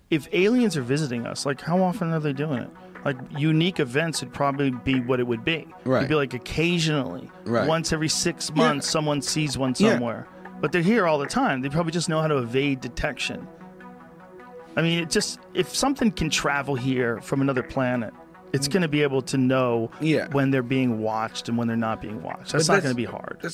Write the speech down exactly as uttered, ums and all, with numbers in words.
if aliens are visiting us, like how often are they doing it? Like unique events would probably be what it would be. Right. It'd be like occasionally, right. once every six months, yeah. someone sees one somewhere. Yeah. But they're here all the time. They probably just know how to evade detection. I mean, it just if something can travel here from another planet, it's going to be able to know yeah. when they're being watched and when they're not being watched. That's, that's not going to be hard.